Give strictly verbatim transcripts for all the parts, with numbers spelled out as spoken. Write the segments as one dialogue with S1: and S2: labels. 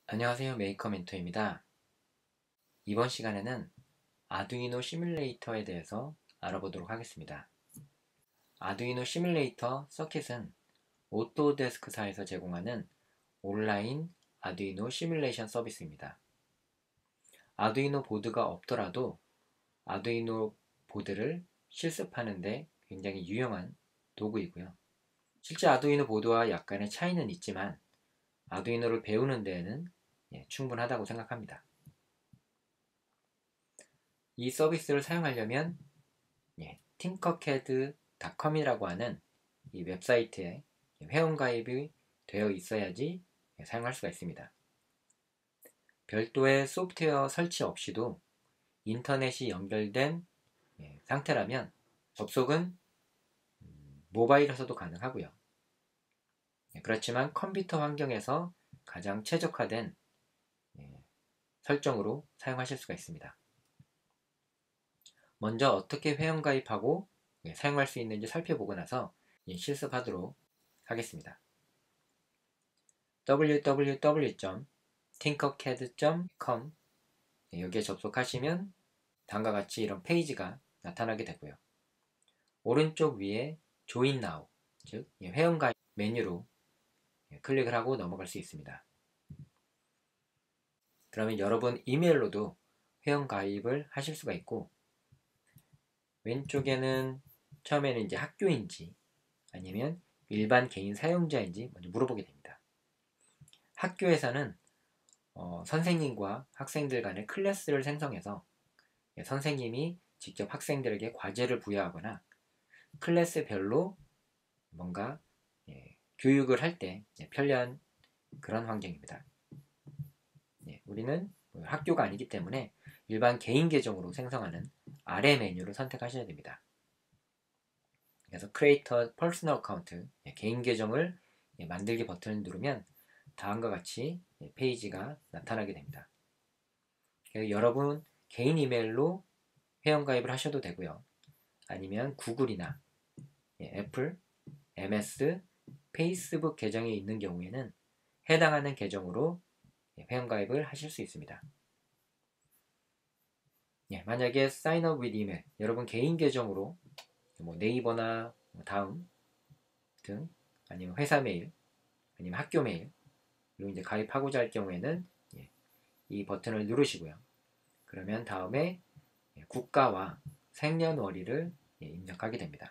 S1: 안녕하세요. 메이커 멘토입니다. 이번 시간에는 아두이노 시뮬레이터에 대해서 알아보도록 하겠습니다. 아두이노 시뮬레이터 서킷은 오토데스크사에서 제공하는 온라인 아두이노 시뮬레이션 서비스입니다. 아두이노 보드가 없더라도 아두이노 보드를 실습하는 데 굉장히 유용한 도구이고요. 실제 아두이노 보드와 약간의 차이는 있지만 아두이노를 배우는 데에는 예, 충분하다고 생각합니다. 이 서비스를 사용하려면 예, 팅커캐드 닷컴이라고 하는 이 웹사이트에 회원가입이 되어 있어야지 예, 사용할 수가 있습니다. 별도의 소프트웨어 설치 없이도 인터넷이 연결된 예, 상태라면 접속은 음, 모바일에서도 가능하고요. 예, 그렇지만 컴퓨터 환경에서 가장 최적화된 예, 설정으로 사용하실 수가 있습니다. 먼저 어떻게 회원가입하고 예, 사용할 수 있는지 살펴보고 나서 예, 실습하도록 하겠습니다. 더블유 더블유 더블유 점 팅커캐드 점 컴 여기에 접속하시면 다음과 같이 이런 페이지가 나타나게 되고요. 오른쪽 위에 조인 나우, 즉 회원가입 메뉴로 클릭을 하고 넘어갈 수 있습니다. 그러면 여러분 이메일로도 회원가입을 하실 수가 있고, 왼쪽에는 처음에는 이제 학교인지 아니면 일반 개인 사용자인지 먼저 물어보게 됩니다. 학교에서는 어, 선생님과 학생들 간의 클래스를 생성해서 예, 선생님이 직접 학생들에게 과제를 부여하거나 클래스별로 뭔가 예, 교육을 할 때 예, 편리한 그런 환경입니다. 예, 우리는 학교가 아니기 때문에 일반 개인 계정으로 생성하는 아래 메뉴를 선택하셔야 됩니다. 그래서 크리에이터 퍼스널 어카운트 예, 개인 계정을 예, 만들기 버튼을 누르면 다음과 같이 예, 페이지가 나타나게 됩니다. 여러분 개인 이메일로 회원가입을 하셔도 되고요. 아니면 구글이나 예, 애플, 엠에스, 페이스북 계정이 있는 경우에는 해당하는 계정으로 예, 회원가입을 하실 수 있습니다. 예, 만약에 sign up with email, 여러분 개인 계정으로 뭐 네이버나 뭐 다음 등 아니면 회사 메일, 아니면 학교 메일 그리고 이제 가입하고자 할 경우에는 예, 이 버튼을 누르시고요. 그러면 다음에 예, 국가와 생년월일을 예, 입력하게 됩니다.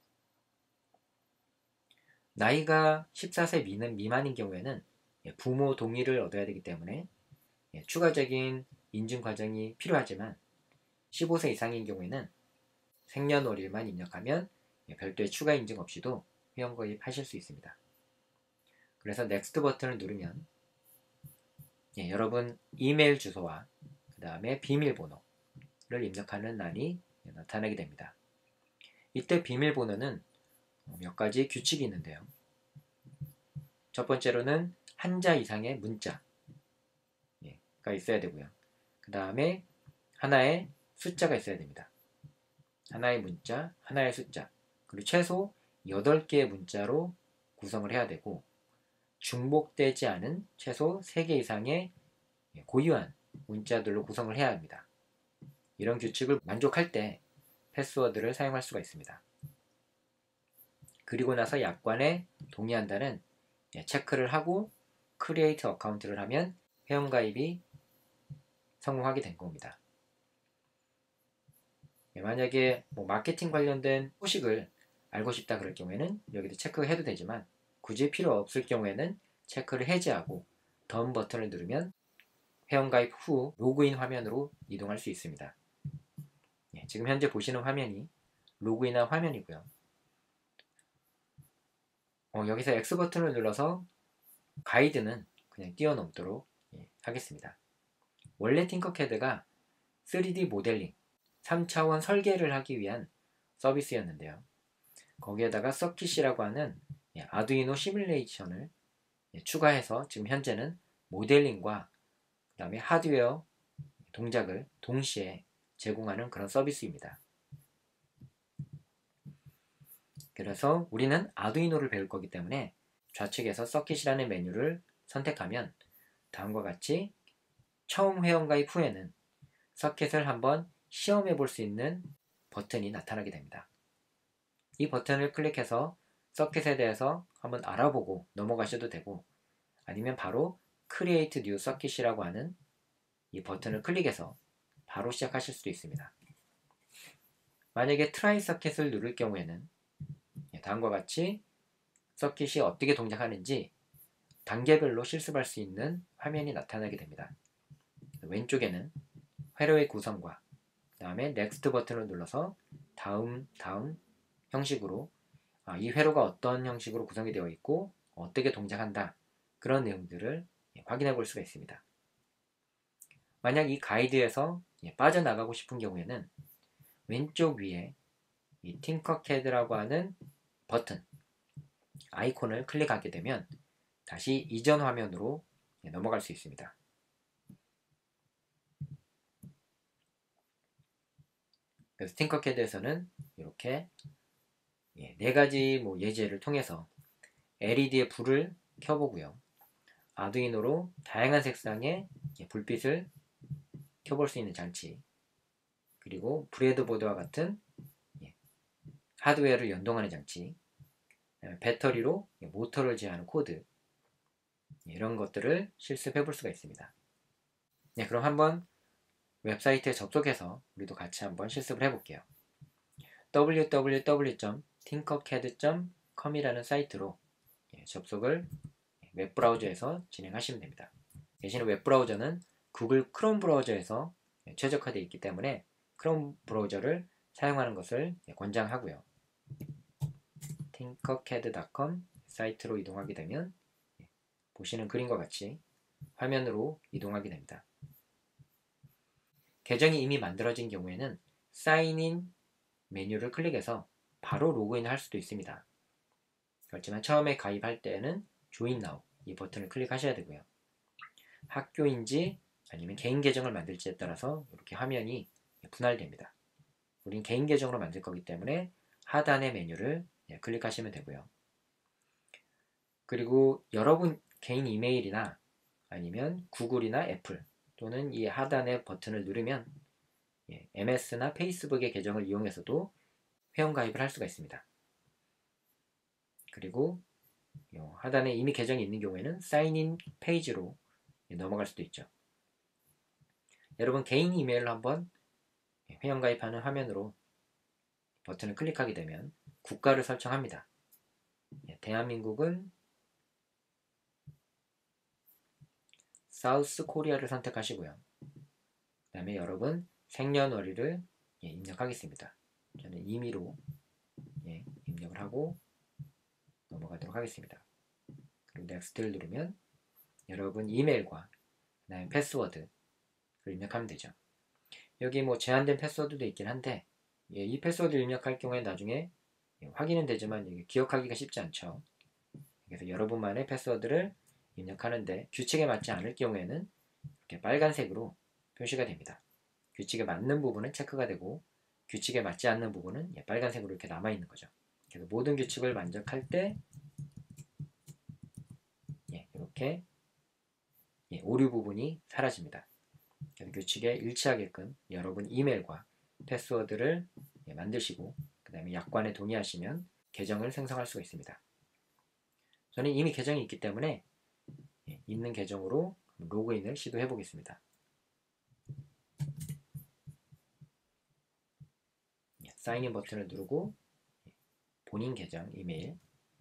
S1: 나이가 십사 세 미만인 경우에는 예, 부모 동의를 얻어야 되기 때문에 예, 추가적인 인증 과정이 필요하지만 십오 세 이상인 경우에는 생년월일만 입력하면 예, 별도의 추가 인증 없이도 회원가입 하실 수 있습니다. 그래서 넥스트 버튼을 누르면 예, 여러분 이메일 주소와 그 다음에 비밀번호를 입력하는欄이 나타나게 됩니다. 이때 비밀번호는 몇 가지 규칙이 있는데요. 첫 번째로는 한자 이상의 문자가 있어야 되고요. 그 다음에 하나의 숫자가 있어야 됩니다. 하나의 문자, 하나의 숫자, 그리고 최소 여덟 개의 문자로 구성을 해야 되고, 중복되지 않은 최소 세 개 이상의 고유한 문자들로 구성을 해야 합니다. 이런 규칙을 만족할 때 패스워드를 사용할 수가 있습니다. 그리고 나서 약관에 동의한다는 체크를 하고 크리에이트 어카운트를 하면 회원가입이 성공하게 된 겁니다. 만약에 뭐 마케팅 관련된 소식을 알고 싶다 그럴 경우에는 여기도 체크해도 되지만 굳이 필요 없을 경우에는 체크를 해제하고 덤 버튼을 누르면 회원가입 후 로그인 화면으로 이동할 수 있습니다. 예, 지금 현재 보시는 화면이 로그인한 화면이고요. 어, 여기서 X 버튼을 눌러서 가이드는 그냥 뛰어넘도록 예, 하겠습니다. 원래 팅커캐드가 쓰리디 모델링, 삼 차원 설계를 하기 위한 서비스였는데요. 거기에다가 서킷이라고 하는 예, 아두이노 시뮬레이션을 예, 추가해서 지금 현재는 모델링과 그 다음에 하드웨어 동작을 동시에 제공하는 그런 서비스입니다. 그래서 우리는 아두이노를 배울 거기 때문에 좌측에서 서킷이라는 메뉴를 선택하면 다음과 같이 처음 회원가입 후에는 서킷을 한번 시험해 볼 수 있는 버튼이 나타나게 됩니다. 이 버튼을 클릭해서 서킷에 대해서 한번 알아보고 넘어가셔도 되고, 아니면 바로 Create New Circuit이라고 하는 이 버튼을 클릭해서 바로 시작하실 수도 있습니다. 만약에 트라이 서킷을 누를 경우에는 다음과 같이 서킷이 어떻게 동작하는지 단계별로 실습할 수 있는 화면이 나타나게 됩니다. 왼쪽에는 회로의 구성과 그 다음에 Next 버튼을 눌러서 다음 다음 형식으로 아, 이 회로가 어떤 형식으로 구성이 되어 있고 어떻게 동작한다, 그런 내용들을 확인해 볼 수가 있습니다. 만약 이 가이드에서 빠져나가고 싶은 경우에는 왼쪽 위에 이 팅커캐드라고 하는 버튼 아이콘을 클릭하게 되면 다시 이전 화면으로 넘어갈 수 있습니다. 그래서 팅커캐드에서는 이렇게 네 가지 뭐 예제를 통해서 엘이디의 불을 켜보고요. 아두이노로 다양한 색상의 불빛을 켜볼 수 있는 장치, 그리고 브레드보드와 같은 하드웨어를 연동하는 장치, 배터리로 모터를 제어하는 코드, 이런 것들을 실습해 볼 수가 있습니다. 네, 그럼 한번 웹사이트에 접속해서 우리도 같이 한번 실습을 해볼게요. 더블유 더블유 더블유 점 팅커캐드 점 컴이라는 사이트로 접속을 웹브라우저에서 진행하시면 됩니다. 대신에 웹브라우저는 구글 크롬 브라우저에서 최적화되어 있기 때문에 크롬 브라우저를 사용하는 것을 권장하고요. 팅커캐드 닷컴 사이트로 이동하게 되면 보시는 그림과 같이 화면으로 이동하게 됩니다. 계정이 이미 만들어진 경우에는 사인인 메뉴를 클릭해서 바로 로그인을 할 수도 있습니다. 그렇지만 처음에 가입할 때는 Join Now 이 버튼을 클릭하셔야 되고요. 학교인지 아니면 개인 계정을 만들지에 따라서 이렇게 화면이 분할됩니다. 우린 개인 계정으로 만들 거기 때문에 하단의 메뉴를 클릭하시면 되고요. 그리고 여러분 개인 이메일이나 아니면 구글이나 애플 또는 이 하단의 버튼을 누르면 엠에스나 페이스북의 계정을 이용해서도 회원가입을 할 수가 있습니다. 그리고 하단에 이미 계정이 있는 경우에는 사인인 페이지로 넘어갈 수도 있죠. 여러분 개인 이메일로 한번 회원가입하는 화면으로 버튼을 클릭하게 되면 국가를 설정합니다. 대한민국은 사우스 코리아를 선택하시고요. 그 다음에 여러분 생년월일을 입력하겠습니다. 저는 임의로 입력을 하고 넘어가도록 하겠습니다. 그리고 넥스트를 누르면 여러분 이메일과 그다음에 패스워드를 입력하면 되죠. 여기 뭐 제한된 패스워드도 있긴 한데 이 패스워드를 입력할 경우에 나중에 확인은 되지만 기억하기가 쉽지 않죠. 그래서 여러분만의 패스워드를 입력하는데 규칙에 맞지 않을 경우에는 이렇게 빨간색으로 표시가 됩니다. 규칙에 맞는 부분은 체크가 되고 규칙에 맞지 않는 부분은 빨간색으로 이렇게 남아있는 거죠. 그래서 모든 규칙을 만족할 때 이렇게 오류 부분이 사라집니다. 그래서 규칙에 일치하게끔 여러분 이메일과 패스워드를 만드시고 그 다음에 약관에 동의하시면 계정을 생성할 수가 있습니다. 저는 이미 계정이 있기 때문에 있는 계정으로 로그인을 시도해 보겠습니다. 사인인 버튼을 누르고 본인 계정 이메일,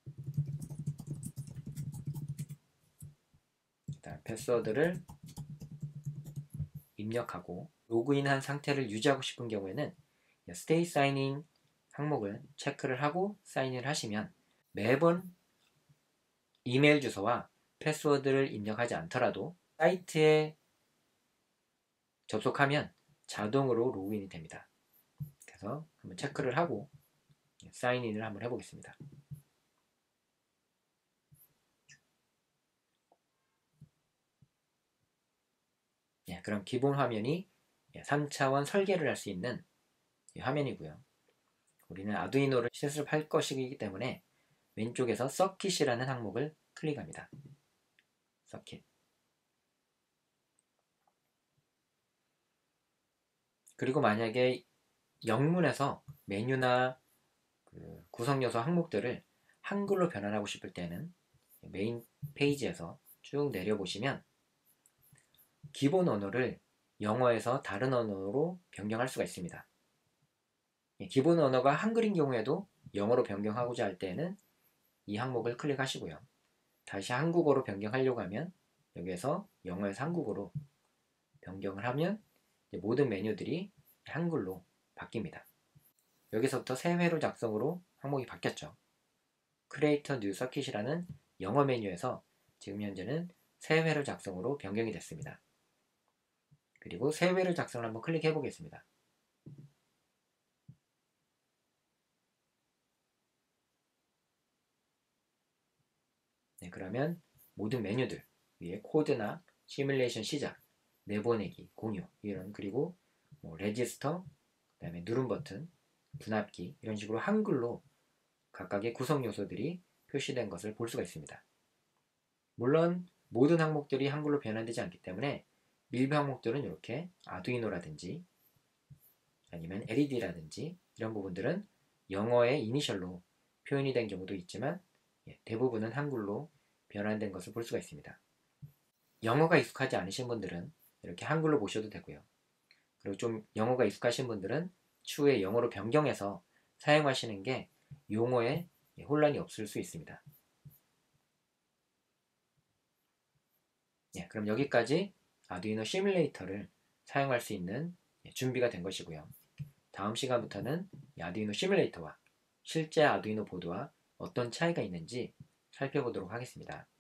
S1: 그다음 패스워드를 입력하고 로그인한 상태를 유지하고 싶은 경우에는 Stay Sign In 항목을 체크를 하고 사인을 하시면 매번 이메일 주소와 패스워드를 입력하지 않더라도 사이트에 접속하면 자동으로 로그인이 됩니다. 그래서 한번 체크를 하고 사인인을 한번 해보겠습니다. 예, 그럼 기본 화면이 삼 차원 설계를 할 수 있는 화면이고요. 우리는 아두이노를 실습할 것이기 때문에 왼쪽에서 서킷이라는 항목을 클릭합니다. 서킷. 그리고 만약에 영문에서 메뉴나 그 구성 요소 항목들을 한글로 변환하고 싶을 때는 메인 페이지에서 쭉 내려보시면 기본 언어를 영어에서 다른 언어로 변경할 수가 있습니다. 기본 언어가 한글인 경우에도 영어로 변경하고자 할 때는 이 항목을 클릭하시고요. 다시 한국어로 변경하려고 하면 여기에서 영어에서 한국어로 변경을 하면 모든 메뉴들이 한글로 바뀝니다. 여기서부터 새 회로 작성으로 항목이 바뀌었죠. Create New Circuit이라는 영어 메뉴에서 지금 현재는 새 회로 작성으로 변경이 됐습니다. 그리고 새 회로 작성을 한번 클릭해 보겠습니다. 네, 그러면 모든 메뉴들 위에 코드나 시뮬레이션 시작, 내보내기, 공유 이런 그리고 뭐 레지스터, 그 다음에 누른 버튼, 분압기 이런 식으로 한글로 각각의 구성 요소들이 표시된 것을 볼 수가 있습니다. 물론 모든 항목들이 한글로 변환되지 않기 때문에 일부 항목들은 이렇게 아두이노라든지 아니면 엘이디라든지 이런 부분들은 영어의 이니셜로 표현이 된 경우도 있지만 대부분은 한글로 변환된 것을 볼 수가 있습니다. 영어가 익숙하지 않으신 분들은 이렇게 한글로 보셔도 되고요. 그리고 좀 영어가 익숙하신 분들은 추후에 영어로 변경해서 사용하시는 게 용어에 혼란이 없을 수 있습니다. 예, 그럼 여기까지 아두이노 시뮬레이터를 사용할 수 있는 준비가 된 것이고요. 다음 시간부터는 아두이노 시뮬레이터와 실제 아두이노 보드와 어떤 차이가 있는지 살펴보도록 하겠습니다.